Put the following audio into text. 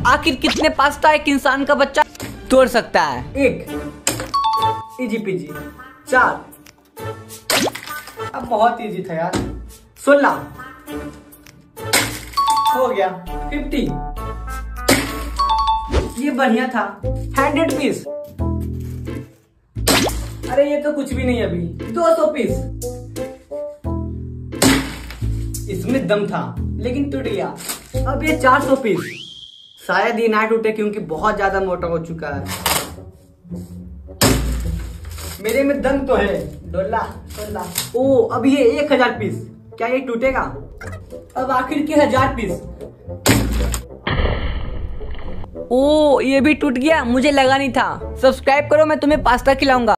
आखिर कितने पास्ता एक इंसान का बच्चा तोड़ सकता है? 1 इजी पीजी। 4 अब बहुत इजी था यार। 16 हो गया। 50 ये बढ़िया था। 100 पीस। अरे ये तो कुछ भी नहीं अभी। 200 पीस। इसमें दम था लेकिन टूट गया। अब ये 400 पीस। शायद ये ना टूटे क्योंकि बहुत ज्यादा मोटा हो चुका है। मेरे में दम तो है। डोला डोला। ओ अब ये 1000 पीस। क्या ये टूटेगा? अब आखिर के 1000 पीस। ओ ये भी टूट गया, मुझे लगा नहीं था। सब्सक्राइब करो, मैं तुम्हें पास्ता खिलाऊंगा।